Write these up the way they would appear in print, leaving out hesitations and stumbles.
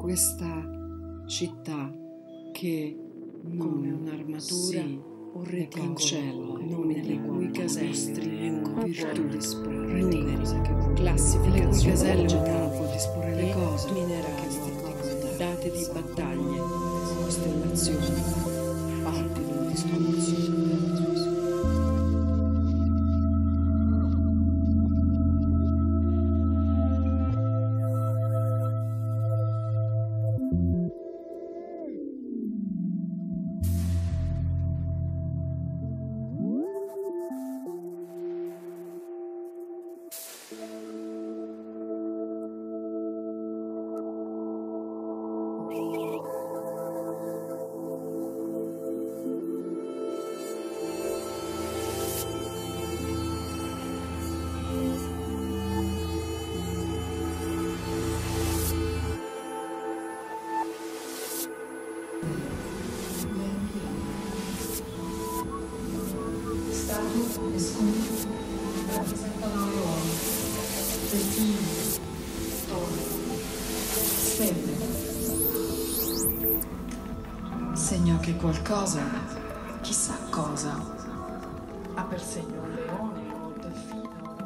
Questa città che, come un'armatura, un reticolo, nomi le cui caselle virtù disporre numeri, classifica le cui caselle ognuno può disporre le cose, date di battaglie, costellazioni, parti del discorso. E sconfitte rappresentano leoni, delfini, torri, stelle. Segno che qualcosa, chissà cosa, ha per segno un leone o un delfino.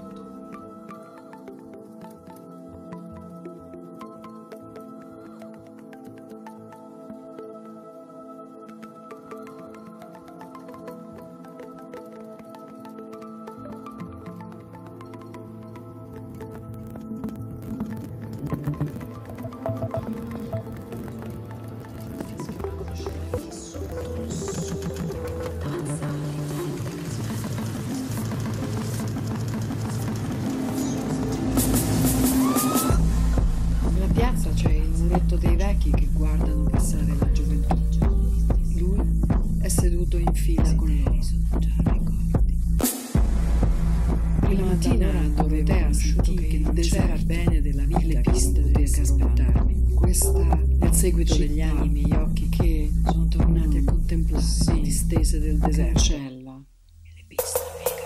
Seguito degli anni i miei occhi che sono tornati a contemplare le distese del deserto e le piste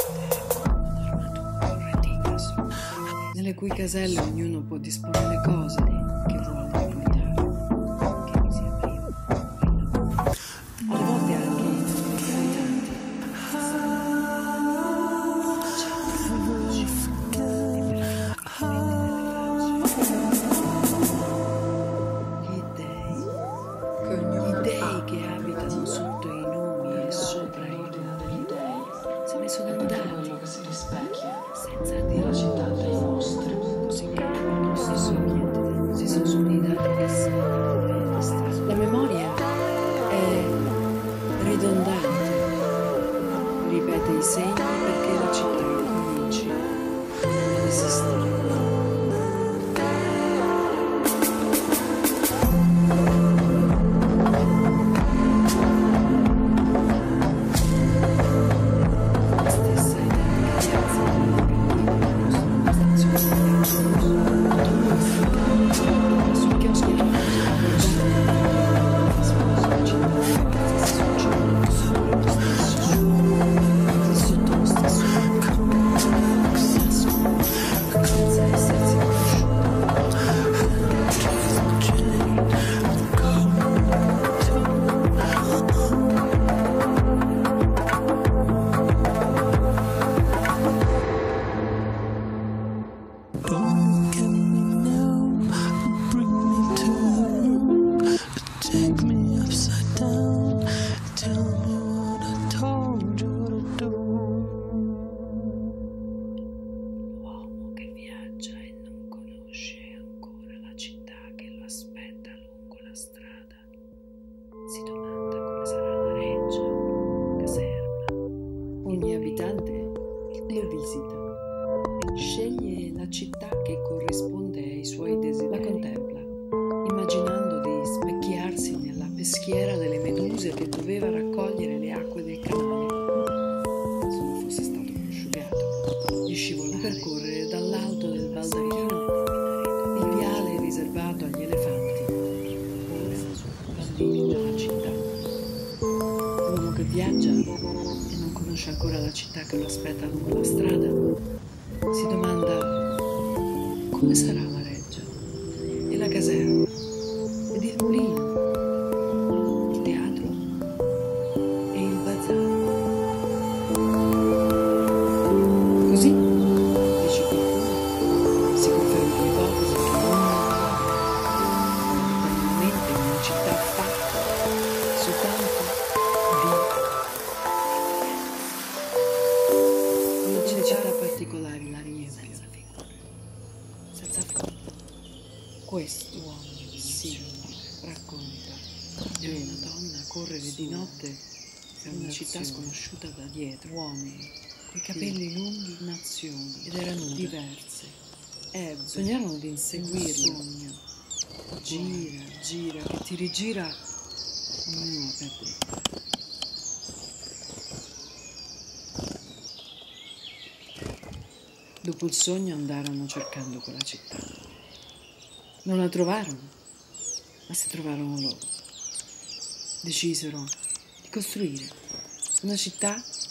nelle cui caselle ognuno può disporre le cose che vuole portare, che mi sia prima, alle volte anche i viaggia e non conosce ancora la città che lo aspetta lungo la strada, si domanda come sarà la reggia e la caserma il mulino, il teatro e il bazar. Così, dice qualcuno, si conferma l'ipotesi che normalmente una città fatta soltanto di una città particolare, la riempie senza figure. Questo sì, racconta di una donna correre di notte per una città sconosciuta da dietro, uomini coi capelli lunghi, nazioni ed erano diverse. Sognarono di inseguirlo. Sogno. Gira, gira, che ti rigira ognuno per te. Dopo il sogno andarono cercando quella città. Non la trovarono, ma si trovarono loro. Decisero di costruire una città